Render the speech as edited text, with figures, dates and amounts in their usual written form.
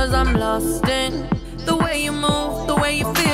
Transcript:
'cause I'm lost in the way you move, the way you feel.